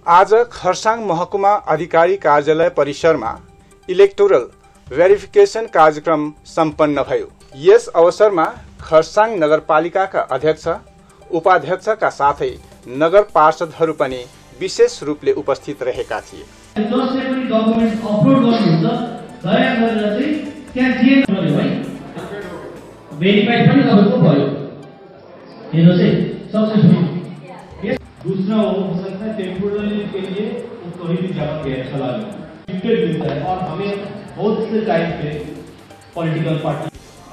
आज खरसाङ महकुमा अधिकारी कार्यालय परिसरमा इलेक्टोरल भेरिफिकेसन कार्यक्रम सम्पन्न भयो। यस अवसरमा खरसाङ नगरपालिकाका अध्यक्ष, उपाध्यक्षका साथै नगर पार्षदहरू पनि विशेष रूपले उपस्थित रहेका थिए। जसले पनि डकुमेन्ट्स अपलोड गर्नुहुन्छ दया गरेर चाहिँ त्यहाँ जे गर्यो है भेरिफाई पनि गरेको भयो। हेर्नुस् है सक्सेसफुल। दूसरा हो सकता है टेम्पोररी के लिए कहीं भी जगह पे चला टिकट मिलता है और हमें बहुत से टाइम पे political party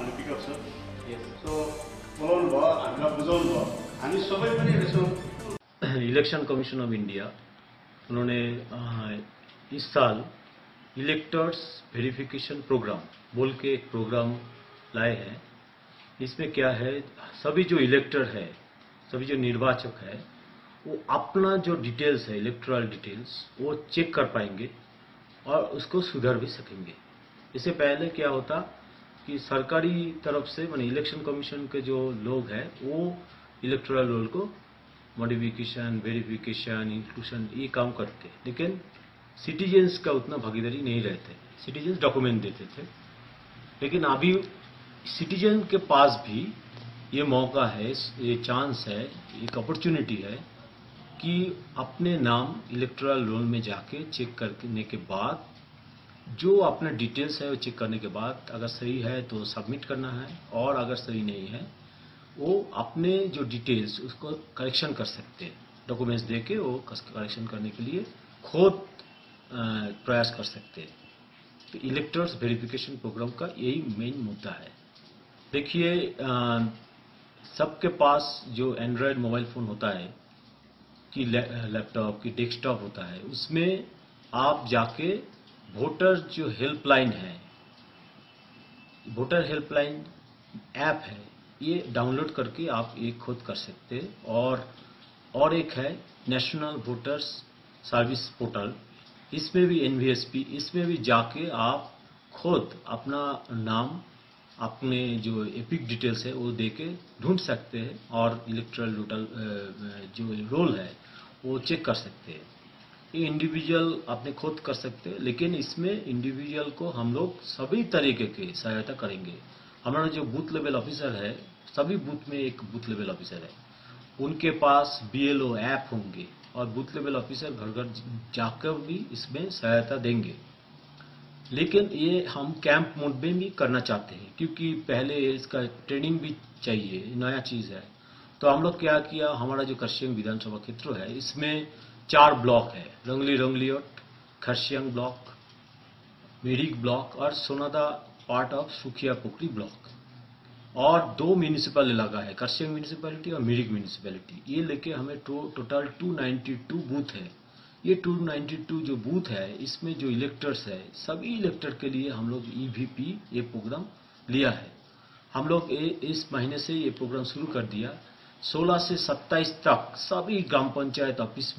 election commission of India उन्होंने इस साल इलेक्टर्स वेरिफिकेशन प्रोग्राम बोल के एक प्रोग्राम लाए हैं। इसमें क्या है, सभी जो इलेक्टर है, सभी जो निर्वाचक है, वो अपना जो डिटेल्स है, इलेक्टोरल डिटेल्स, वो चेक कर पाएंगे और उसको सुधार भी सकेंगे। इससे पहले क्या होता कि सरकारी तरफ से माने इलेक्शन कमीशन के जो लोग हैं वो इलेक्टोरल रोल को मॉडिफिकेशन, वेरिफिकेशन, इंक्लूशन ये काम करते, लेकिन सिटीजन्स का उतना भागीदारी नहीं रहते। सिटीजन्स डॉक्यूमेंट देते थे, लेकिन अभी सिटीजन के पास भी ये मौका है, ये चांस है, एक अपॉर्चुनिटी है कि अपने नाम इलेक्टोरल रोल में जाके चेक करने के बाद जो अपना डिटेल्स है वो चेक करने के बाद अगर सही है तो सबमिट करना है, और अगर सही नहीं है वो अपने जो डिटेल्स उसको करेक्शन कर सकते हैं। डॉक्यूमेंट्स देके वो करेक्शन करने के लिए खुद प्रयास कर सकते हैं। तो इलेक्टर्स वेरिफिकेशन प्रोग्राम का यही मेन मुद्दा है। देखिए, सबके पास जो एंड्रॉयड मोबाइल फोन होता है कि लैपटॉप की डेस्कटॉप होता है, उसमें आप जाके वोटर जो हेल्पलाइन है, वोटर हेल्पलाइन ऐप है, ये डाउनलोड करके आप ये खुद कर सकते हैं। और एक है नेशनल वोटर्स सर्विस पोर्टल, इसमें भी एनवीएसपी, इसमें भी जाके आप खुद अपना नाम, अपने जो एपिक डिटेल्स है वो देके ढूंढ सकते हैं और इलेक्टोरल जो रोल है वो चेक कर सकते हैं। ये इंडिविजुअल अपने खुद कर सकते हैं, लेकिन इसमें इंडिविजुअल को हम लोग सभी तरीके की सहायता करेंगे। हमारा जो बूथ लेवल ऑफिसर है, सभी बूथ में एक बूथ लेवल ऑफिसर है, उनके पास बीएलओ ऐप होंगे और बूथ लेवल ऑफिसर घर घर जाकर भी इसमें सहायता देंगे। लेकिन ये हम कैंप मोड में भी करना चाहते हैं, क्योंकि पहले इसका ट्रेनिंग भी चाहिए, नया चीज है। तो हम लोग क्या किया, हमारा जो खरसियांग विधानसभा क्षेत्र है इसमें 4 ब्लॉक है, रंगली, खरसियांग ब्लॉक, मिरिक ब्लॉक और Sonada part of Sukhia Pokhri block, और 2 म्यूनिसिपल इलाका है, खरसियांग म्यूनिसिपैलिटी और मिरिक म्यूनिसिपैलिटी। ये लेके हमें टोटल 292 बूथ है। ये 292 जो बूथ है, इसमें जो इलेक्टर्स है, सभी इलेक्टर के लिए हम लोग ईवीपी ये प्रोग्राम लिया है। हम लोग इस महीने से ये प्रोग्राम शुरू कर दिया। 16 से 27 तक सभी ग्राम पंचायत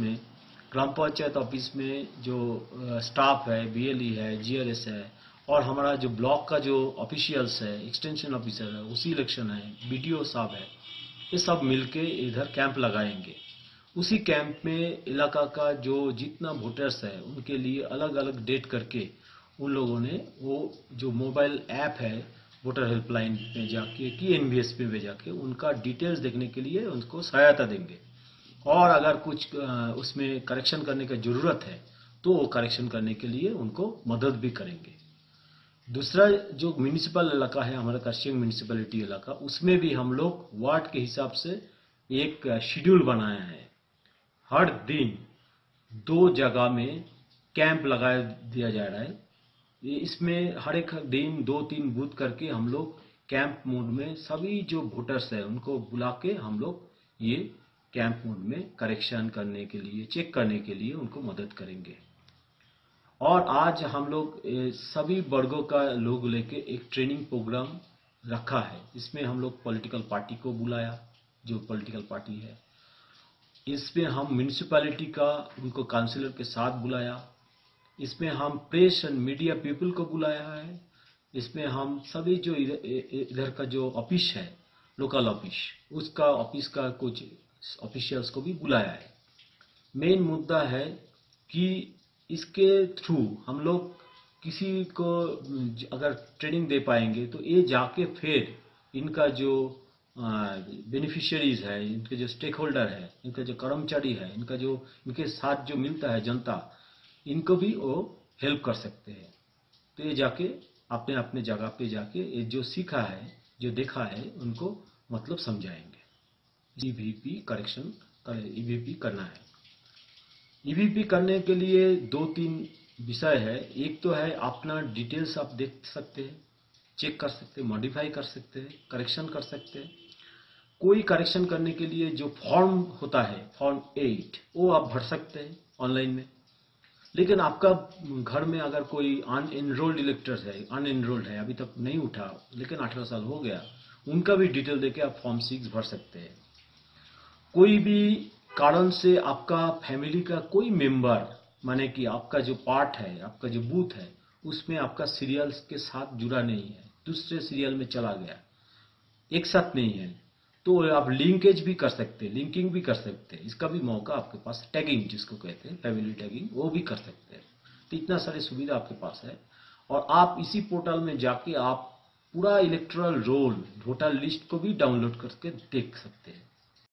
ऑफिस में जो स्टाफ है, बीएलई है, जीआरएस है, और हमारा जो ब्लॉक का जो ऑफिशियल्स है, एक्सटेंशन ऑफिसर है, उसी इलेक्शन है, बीडीओ साहब है, ये सब मिलके इधर कैंप लगाएंगे। उसी कैंप में इलाका का जो जितना वोटर्स है उनके लिए अलग अलग डेट करके उन लोगों ने वो जो मोबाइल ऐप है वोटर हेल्पलाइन में जाके कि एनवीएसपी में जाके उनका डिटेल्स देखने के लिए उनको सहायता देंगे, और अगर कुछ उसमें करेक्शन करने की जरूरत है तो वो करेक्शन करने के लिए उनको मदद भी करेंगे। दूसरा जो म्यूनिसिपल इलाका है, हमारा खरसियांग म्यूनिसिपैलिटी इलाका, उसमें भी हम लोग वार्ड के हिसाब से एक शेड्यूल बनाया है। हर दिन 2 जगह में कैंप लगा दिया जा रहा है। इसमें हर एक दिन 2-3 बूथ करके हम लोग कैंप मोड में सभी जो वोटर्स है उनको बुला के हम लोग ये कैंप मोड में करेक्शन करने के लिए, चेक करने के लिए उनको मदद करेंगे। और आज हम लोग सभी वर्गों का लोग लेके एक ट्रेनिंग प्रोग्राम रखा है। इसमें हम लोग पॉलिटिकल पार्टी को बुलाया, जो पॉलिटिकल पार्टी है। इसमें हम म्यूनिसिपैलिटी का उनको काउंसिलर के साथ बुलाया। इसमें हम प्रेस एंड मीडिया पीपल को बुलाया है। इसमें हम सभी जो इधर का जो ऑफिस है, लोकल ऑफिस, उसका ऑफिस का कुछ ऑफिशियल्स को भी बुलाया है। मेन मुद्दा है कि इसके थ्रू हम लोग किसी को अगर ट्रेनिंग दे पाएंगे तो ये जाके फिर इनका जो बेनिफिशियरीज है, इनके जो स्टेक होल्डर है, इनका जो कर्मचारी है, इनका जो इनके साथ जो मिलता है जनता, इनको भी वो हेल्प कर सकते हैं। तो ये जाके अपने अपने जगह पे जाके ये जो सीखा है, जो देखा है, उनको मतलब समझाएंगे। ईवीपी करेक्शन ईवीपी करना है। ईवीपी करने के लिए 2-3 विषय है। एक तो है अपना डिटेल्स आप देख सकते हैं, चेक कर सकते हैं, मॉडिफाई कर सकते हैं, करेक्शन कर सकते हैं। कोई करेक्शन करने के लिए जो फॉर्म होता है, फॉर्म 8, वो आप भर सकते हैं ऑनलाइन में। लेकिन आपका घर में अगर कोई अनएनरोल्ड इलेक्टर्स है, अनएनरोल्ड है, अभी तक नहीं उठा, लेकिन 18 साल हो गया, उनका भी डिटेल देके आप फॉर्म 6 भर सकते हैं। कोई भी कारण से आपका फैमिली का कोई मेंबर, माने कि आपका जो पार्ट है, आपका जो बूथ है, उसमें आपका सीरियल के साथ जुड़ा नहीं है, दूसरे सीरियल में चला गया, एक साथ नहीं है, तो आप लिंकेज भी कर सकते हैं, लिंकिंग भी कर सकते हैं। इसका भी मौका आपके पास, टैगिंग जिसको कहते हैं, फैमिली टैगिंग, वो भी कर सकते हैं। तो इतना सारी सुविधा आपके पास है और आप इसी पोर्टल में जाके आप पूरा इलेक्टोरल रोल, वोटर लिस्ट को भी डाउनलोड करके देख सकते हैं।